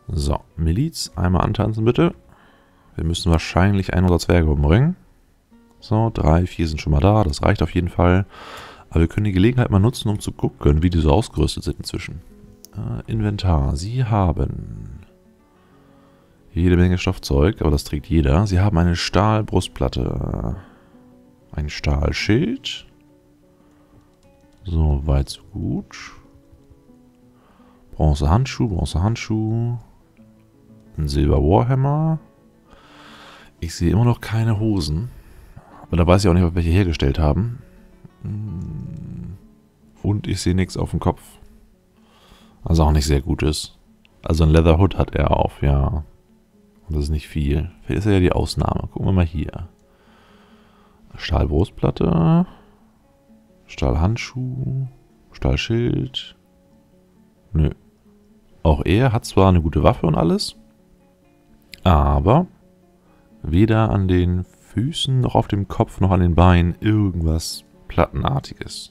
So, Miliz, einmal antanzen bitte. Wir müssen wahrscheinlich einen unserer Zwerge umbringen. So, 3, 4 sind schon mal da, das reicht auf jeden Fall. Aber wir können die Gelegenheit mal nutzen, um zu gucken, wie die so ausgerüstet sind inzwischen. Inventar. Sie haben jede Menge Stoffzeug, aber das trägt jeder. Sie haben eine Stahlbrustplatte, ein Stahlschild. So weit, so gut. Bronze-Handschuh. Ein Silber-Warhammer. Ich sehe immer noch keine Hosen. Aber da weiß ich auch nicht, ob welche hergestellt haben. Und ich sehe nichts auf dem Kopf. Also auch nicht sehr gut ist. Also ein Leather Hood hat er auf, ja. Und das ist nicht viel. Vielleicht ist er ja die Ausnahme. Gucken wir mal hier. Stahlbrustplatte. Stahlhandschuh. Stahlschild. Nö. Auch er hat zwar eine gute Waffe und alles. Aber weder an den Füßen noch auf dem Kopf noch an den Beinen irgendwas Plattenartiges.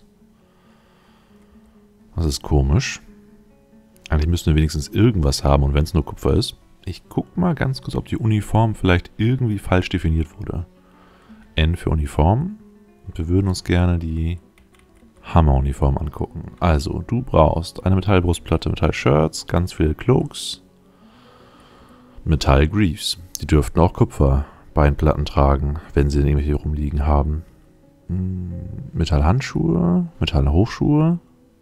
Das ist komisch. Eigentlich müssten wir wenigstens irgendwas haben und wenn es nur Kupfer ist. Ich guck mal ganz kurz, ob die Uniform vielleicht irgendwie falsch definiert wurde. N für Uniform. Und wir würden uns gerne die Hammer-Uniform angucken. Also, du brauchst eine Metallbrustplatte, Metallshirts, ganz viele Cloaks, Metallgreaves. Die dürften auch Kupferbeinplatten tragen, wenn sie irgendwelche rumliegen haben. Metallhandschuhe, Metallhochschuhe,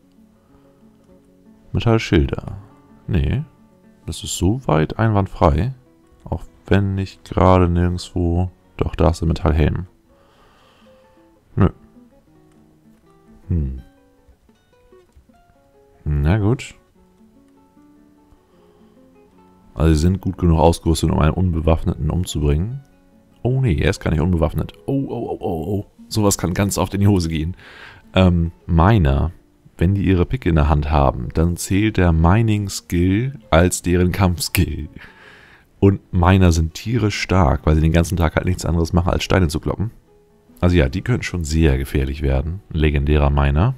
Metallschilder. Nee, das ist soweit einwandfrei. Auch wenn nicht gerade nirgendwo... Doch, da ist der Metallhelm. Nö. Na gut. Also sie sind gut genug ausgerüstet, um einen Unbewaffneten umzubringen. Oh nee, er ist gar nicht unbewaffnet. Oh. Sowas kann ganz oft in die Hose gehen. Miner, wenn die ihre Picke in der Hand haben, dann zählt der Mining-Skill als deren Kampfskill. Und Miner sind tierisch stark, weil sie den ganzen Tag halt nichts anderes machen, als Steine zu kloppen. Also ja, die können schon sehr gefährlich werden. Ein legendärer Miner.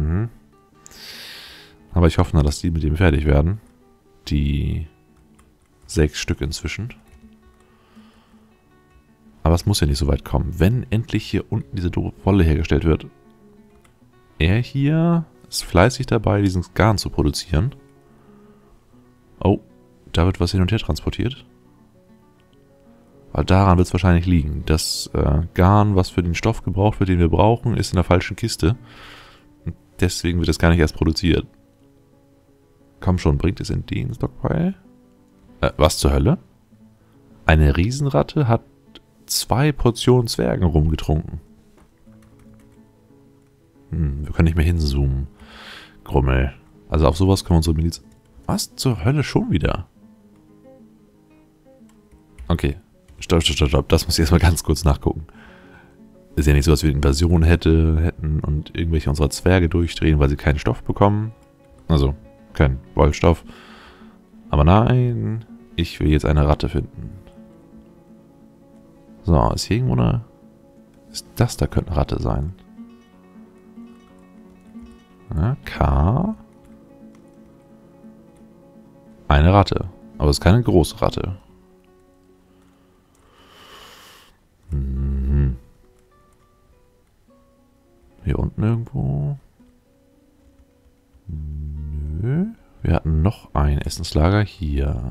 Aber ich hoffe nur, dass die mit dem fertig werden. Die 6 Stück inzwischen. Aber es muss ja nicht so weit kommen. Wenn endlich hier unten diese doofe Wolle hergestellt wird. Er hier ist fleißig dabei, diesen Garn zu produzieren. Oh, da wird was hin und her transportiert. Weil daran wird es wahrscheinlich liegen. Das Garn, was für den Stoff gebraucht wird, den wir brauchen, ist in der falschen Kiste. Und deswegen wird es gar nicht erst produziert. Komm schon, bringt es in den Stockpile? Was zur Hölle? Eine Riesenratte hat 2 Portionen Zwergen rumgetrunken. Wir können nicht mehr hinzoomen. Grummel. Also auf sowas können wir unsere Miliz... Was zur Hölle schon wieder? Okay. Stopp. Das muss ich erstmal ganz kurz nachgucken. Ist ja nicht so, dass wir eine Invasion hätten und irgendwelche unserer Zwerge durchdrehen, weil sie keinen Stoff bekommen. Also, kein Wollstoff. Aber nein, ich will jetzt eine Ratte finden. So, ist hier irgendwo eine... Ist das da könnte eine Ratte sein? Ja, K. Eine Ratte. Aber es ist keine große Ratte. Hier unten irgendwo? Nö. Wir hatten noch ein Essenslager hier.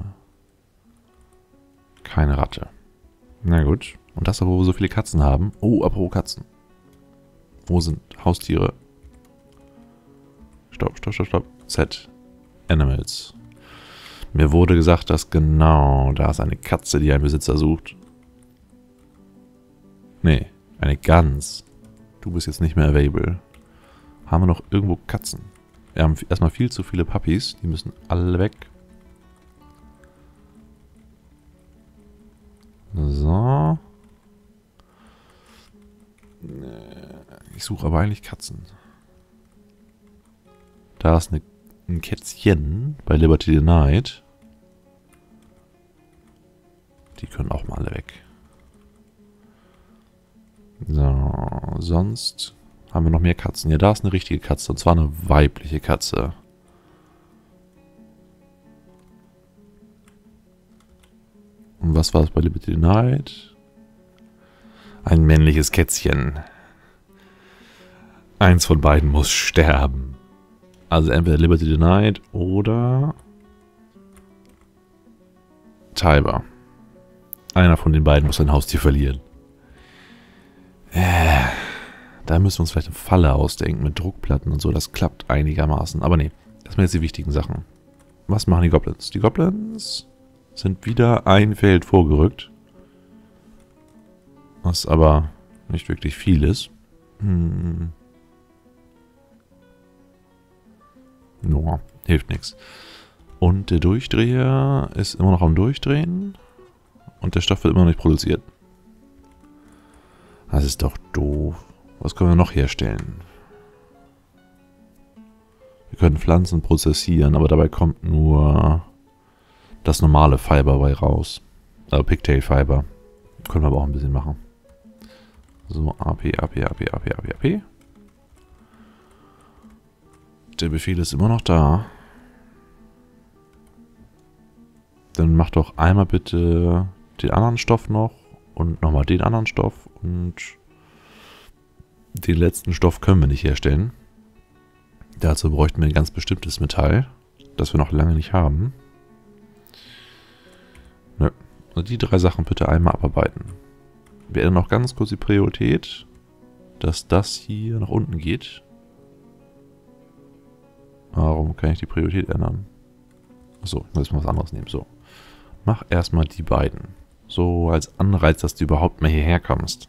Keine Ratte. Na gut. Und das, wo wir so viele Katzen haben. Oh, apropos Katzen. Wo sind Haustiere? Stopp. Z. Animals. Mir wurde gesagt, dass genau da ist eine Katze, die einen Besitzer sucht. Nee, eine Gans. Du bist jetzt nicht mehr available. Haben wir noch irgendwo Katzen? Wir haben erstmal viel zu viele Puppies. Die müssen alle weg. So. Ich suche aber eigentlich Katzen. Da ist ein Kätzchen bei Liberty Denied. Die können auch mal alle weg. So, sonst haben wir noch mehr Katzen. Ja, da ist eine richtige Katze. Und zwar eine weibliche Katze. Was war es bei Liberty Denied? Ein männliches Kätzchen. Eins von beiden muss sterben. Also entweder Liberty Denied oder Tiber. Einer von den beiden muss sein Haustier verlieren. Da müssen wir uns vielleicht eine Falle ausdenken mit Druckplatten und so. Das klappt einigermaßen. Aber nee, das sind jetzt die wichtigen Sachen. Was machen die Goblins? Die Goblins sind wieder ein Feld vorgerückt. Was aber nicht wirklich viel ist. Nur, hilft nichts. Und der Durchdreher ist immer noch am Durchdrehen. Und der Stoff wird immer noch nicht produziert. Das ist doch doof. Was können wir noch herstellen? Wir können Pflanzen prozessieren, aber dabei kommt nur das normale Fiber bei raus. Pigtail Fiber. Können wir aber auch ein bisschen machen. So, AP. Der Befehl ist immer noch da. Dann mach doch einmal bitte den anderen Stoff noch und nochmal den anderen Stoff und den letzten Stoff können wir nicht herstellen. Dazu bräuchten wir ein ganz bestimmtes Metall, das wir noch lange nicht haben. Nö. Also die 3 Sachen bitte einmal abarbeiten. Wir ändern noch ganz kurz die Priorität, dass das hier nach unten geht. Warum kann ich die Priorität ändern? Achso, ich muss mal was anderes nehmen. So. Mach erstmal die beiden. So als Anreiz, dass du überhaupt mal hierher kommst.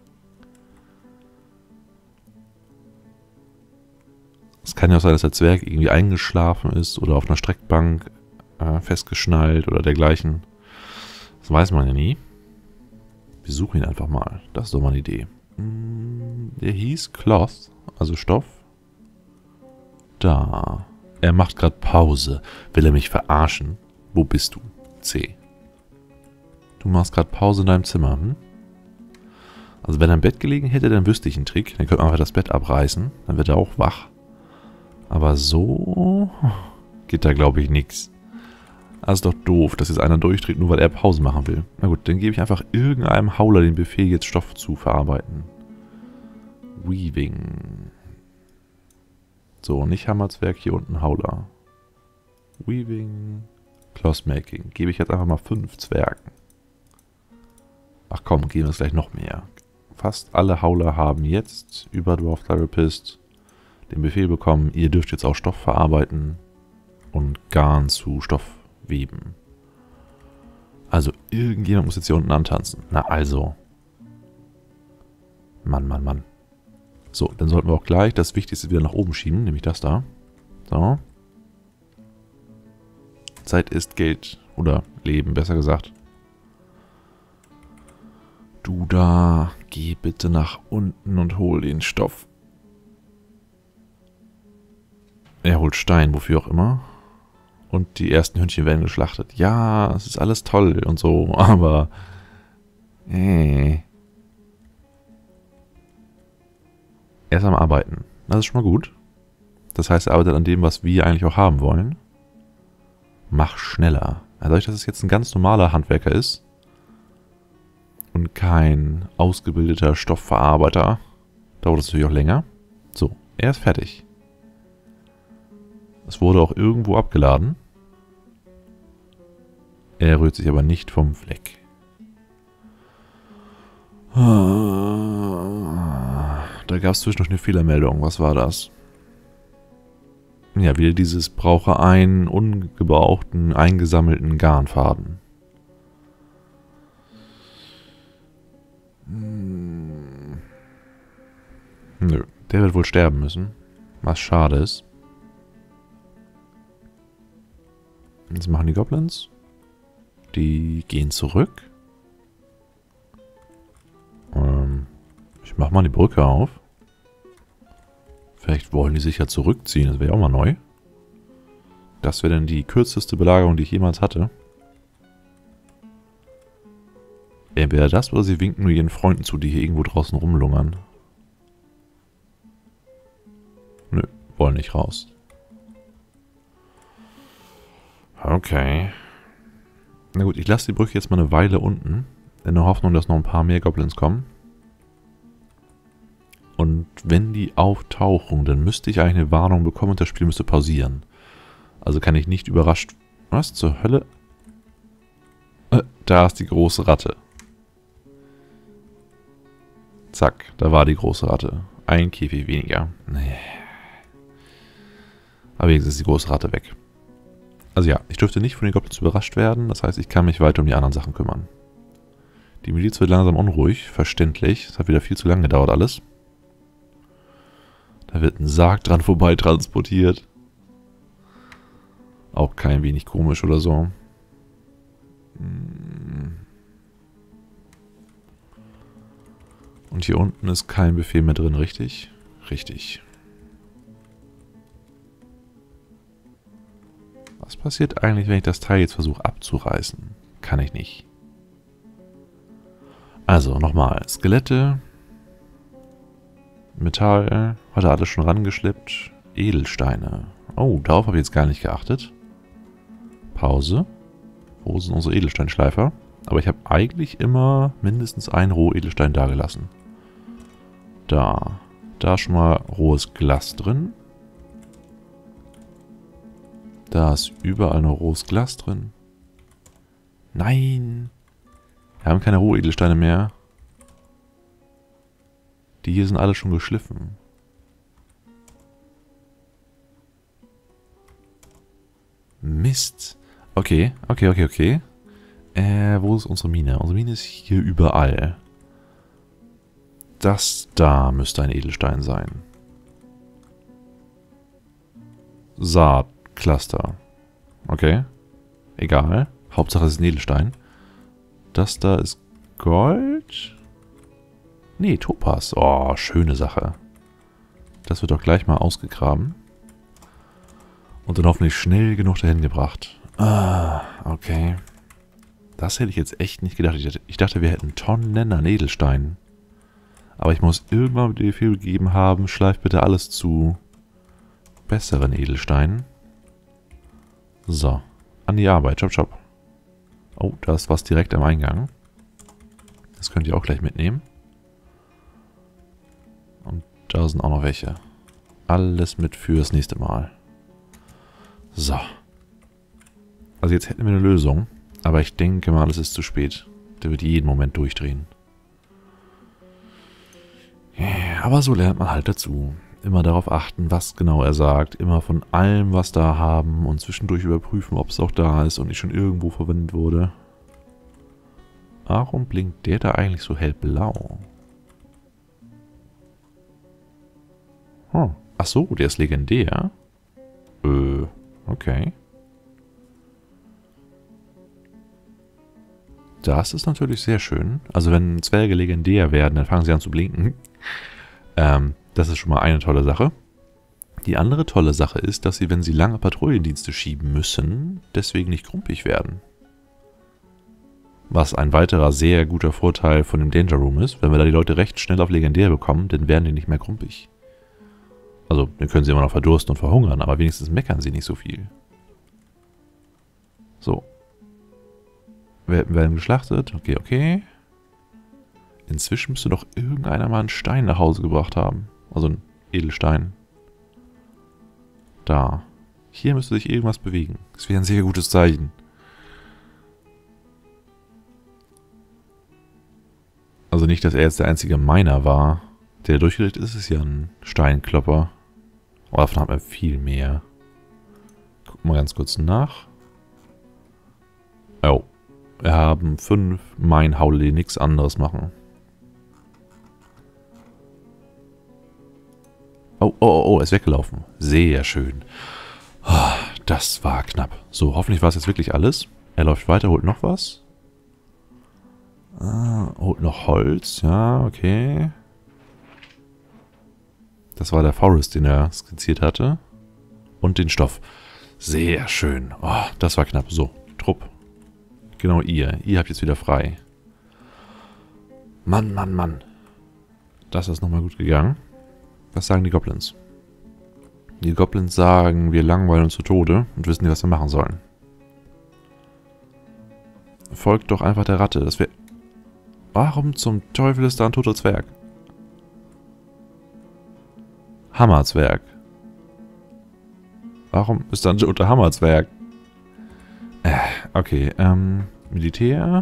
Es kann ja auch sein, dass der Zwerg irgendwie eingeschlafen ist oder auf einer Streckbank festgeschnallt oder dergleichen. Das weiß man ja nie. Wir suchen ihn einfach mal. Das ist doch mal eine Idee. Der hieß Cloth, also Stoff. Da. Er macht gerade Pause. Will er mich verarschen? Wo bist du? C. Du machst gerade Pause in deinem Zimmer, hm? Also wenn er im Bett gelegen hätte, dann wüsste ich einen Trick. Dann könnte man einfach das Bett abreißen. Dann wird er auch wach. Aber so geht da, glaube ich, nichts. Das ist doch doof, dass jetzt einer durchdreht, nur weil er Pause machen will. Na gut, dann gebe ich einfach irgendeinem Hauler den Befehl, jetzt Stoff zu verarbeiten. Weaving. So, nicht Hammerzwerg, hier unten Hauler. Weaving. Clothmaking. Gebe ich jetzt einfach mal 5 Zwergen. Ach komm, geben wir es gleich noch mehr. Fast alle Hauler haben jetzt über Dwarf Therapist den Befehl bekommen, ihr dürft jetzt auch Stoff verarbeiten und Garn zu Stoff weben. Also irgendjemand muss jetzt hier unten antanzen. Na also. Mann. So, dann sollten wir auch gleich das Wichtigste wieder nach oben schieben, nämlich das da. So. Zeit ist Geld. Oder Leben, besser gesagt. Du da, geh bitte nach unten und hol den Stoff. Er holt Stein, wofür auch immer. Und die ersten Hündchen werden geschlachtet. Ja, es ist alles toll und so, aber... Er ist am Arbeiten. Das ist schon mal gut. Das heißt, er arbeitet an dem, was wir eigentlich auch haben wollen. Mach schneller. Dadurch, dass es jetzt ein ganz normaler Handwerker ist und kein ausgebildeter Stoffverarbeiter, dauert es natürlich auch länger. So, er ist fertig. Es wurde auch irgendwo abgeladen. Er rührt sich aber nicht vom Fleck. Da gab es zwischendurch eine Fehlermeldung. Was war das? Ja, wieder dieses brauche einen ungebrauchten, eingesammelten Garnfaden. Nö, der wird wohl sterben müssen. Was schade ist. Was machen die Goblins? Die gehen zurück. Ich mach mal die Brücke auf. Vielleicht wollen die sich ja zurückziehen. Das wäre ja auch mal neu. Das wäre dann die kürzeste Belagerung, die ich jemals hatte. Entweder das oder sie winken nur ihren Freunden zu, die hier irgendwo draußen rumlungern. Nö, wollen nicht raus. Okay. Na gut, ich lasse die Brücke jetzt mal eine Weile unten. In der Hoffnung, dass noch ein paar mehr Goblins kommen. Und wenn die auftauchen, dann müsste ich eigentlich eine Warnung bekommen und das Spiel müsste pausieren. Also kann ich nicht überrascht... Was zur Hölle? Da ist die große Ratte. Zack, da war die große Ratte. Ein Käfig weniger. Nee. Aber jetzt ist die große Ratte weg. Also ja, ich dürfte nicht von den Goblins überrascht werden. Das heißt, ich kann mich weiter um die anderen Sachen kümmern. Die Miliz wird langsam unruhig, verständlich. Es hat wieder viel zu lange gedauert alles. Da wird ein Sarg dran vorbei transportiert. Auch kein wenig komisch oder so. Und hier unten ist kein Befehl mehr drin, richtig? Richtig. Was passiert eigentlich, wenn ich das Teil jetzt versuche abzureißen? Kann ich nicht. Also, nochmal. Skelette. Metall. Hat er alles schon rangeschleppt. Edelsteine. Oh, darauf habe ich jetzt gar nicht geachtet. Pause. Wo sind unsere Edelsteinschleifer? Aber ich habe eigentlich immer mindestens einen Rohedelstein dagelassen. Da. Da ist schon mal rohes Glas drin. Da ist überall noch rohes Glas drin. Nein! Wir haben keine Rohedelsteine mehr. Die hier sind alle schon geschliffen. Mist. Okay. Wo ist unsere Mine? Unsere Mine ist hier überall. Das da müsste ein Edelstein sein. Saatcluster. Okay. Egal. Hauptsache es ist ein Edelstein. Das da ist Gold? Nee, Topaz. Oh, schöne Sache. Das wird doch gleich mal ausgegraben. Und dann hoffentlich schnell genug dahin gebracht. Ah, okay. Das hätte ich jetzt echt nicht gedacht. Ich dachte, wir hätten Tonnen an Edelsteinen. Aber ich muss irgendwann den Befehl gegeben haben, schleif bitte alles zu besseren Edelsteinen. So, an die Arbeit. Chop, chop. Oh, da ist was direkt am Eingang. Das könnt ihr auch gleich mitnehmen. Und da sind auch noch welche. Alles mit fürs nächste Mal. So. Also jetzt hätten wir eine Lösung. Aber ich denke mal, es ist zu spät. Der wird jeden Moment durchdrehen. Aber so lernt man halt dazu. Immer darauf achten, was genau er sagt. Immer von allem was da haben. Und zwischendurch überprüfen, ob es auch da ist und nicht schon irgendwo verwendet wurde. Warum blinkt der da eigentlich so hellblau? Ach so, der ist legendär. Okay. Das ist natürlich sehr schön. Also wenn Zwerge legendär werden, dann fangen sie an zu blinken. Das ist schon mal eine tolle Sache. Die andere tolle Sache ist, dass sie, wenn sie lange Patrouillendienste schieben müssen, deswegen nicht grumpig werden. Was ein weiterer sehr guter Vorteil von dem Danger Room ist. Wenn wir da die Leute recht schnell auf legendär bekommen, dann werden die nicht mehr grumpig. Also, dann können sie immer noch verdursten und verhungern, aber wenigstens meckern sie nicht so viel. So. Werden geschlachtet. Okay. Inzwischen müsste doch irgendeiner mal einen Stein nach Hause gebracht haben. Also einen Edelstein. Da. Hier müsste sich irgendwas bewegen. Das wäre ein sehr gutes Zeichen. Also nicht, dass er jetzt der einzige Miner war. Der durchgedreht ist, ist ja ein Steinklopper. Aber davon haben wir viel mehr. Gucken wir ganz kurz nach. Oh. Wir haben 5 Minehaule, die nichts anderes machen. Oh, er ist weggelaufen. Sehr schön. Oh, das war knapp. So, hoffentlich war es jetzt wirklich alles. Er läuft weiter, holt noch was. Holt noch Holz. Ja, okay. Das war der Forest, den er skizziert hatte. Und den Stoff. Sehr schön. Oh, das war knapp. So, Trupp. Genau ihr. Ihr habt jetzt wieder frei. Mann. Das ist nochmal gut gegangen. Was sagen die Goblins? Die Goblins sagen, wir langweilen uns zu Tode und wissen nicht, was wir machen sollen. folgt doch einfach der Ratte. Das wäre... Warum zum Teufel ist da ein toter Zwerg? Hammerzwerg. Warum ist da ein toter Hammerzwerg? Okay, Militär.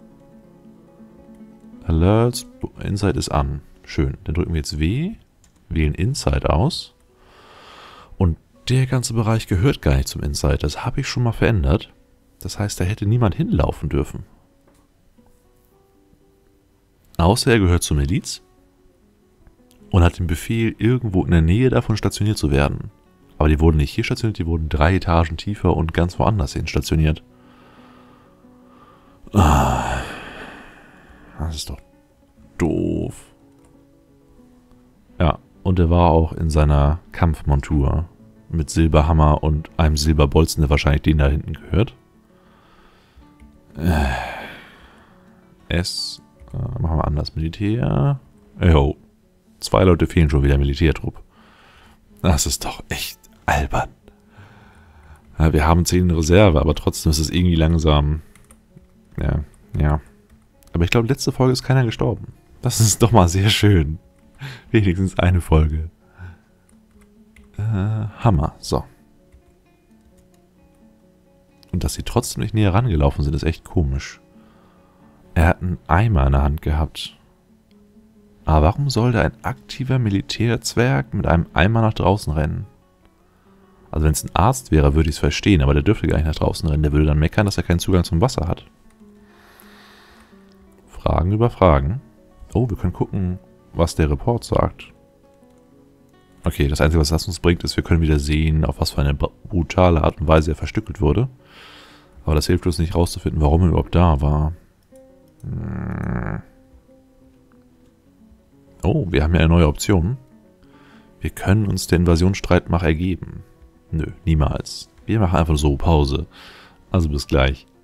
Alerts. Inside ist an. Schön. Dann drücken wir jetzt W. Wählen Inside aus. Und der ganze Bereich gehört gar nicht zum Inside. Das habe ich schon mal verändert. Das heißt, da hätte niemand hinlaufen dürfen. Außer er gehört zur Miliz und hat den Befehl, irgendwo in der Nähe davon stationiert zu werden. Aber die wurden nicht hier stationiert, die wurden 3 Etagen tiefer und ganz woanders hin stationiert. Das ist doch doof. Ja, und er war auch in seiner Kampfmontur mit Silberhammer und einem Silberbolzen, der wahrscheinlich den da hinten gehört. Machen wir anders. Militär. Jo. 2 Leute fehlen schon wieder, Militärtrupp. Das ist doch echt albern. Ja, wir haben 10 in Reserve, aber trotzdem ist es irgendwie langsam. Ja. Aber ich glaube, letzte Folge ist keiner gestorben. Das ist doch mal sehr schön. Wenigstens eine Folge. Hammer. So. Und dass sie trotzdem nicht näher rangelaufen sind, ist echt komisch. Er hat einen Eimer in der Hand gehabt. Aber warum sollte ein aktiver Militärzwerg mit einem Eimer nach draußen rennen? Also wenn es ein Arzt wäre, würde ich es verstehen, aber der dürfte gar nicht nach draußen rennen. Der würde dann meckern, dass er keinen Zugang zum Wasser hat. Fragen über Fragen. Oh, wir können gucken, was der Report sagt. Okay, das Einzige, was das uns bringt, ist, wir können wieder sehen, auf was für eine brutale Art und Weise er verstückelt wurde. Aber das hilft uns nicht rauszufinden, warum er überhaupt da war. Oh, wir haben ja eine neue Option. Wir können uns der Invasionsstreitmacht ergeben. Nö, niemals. Wir machen einfach so Pause. Also bis gleich.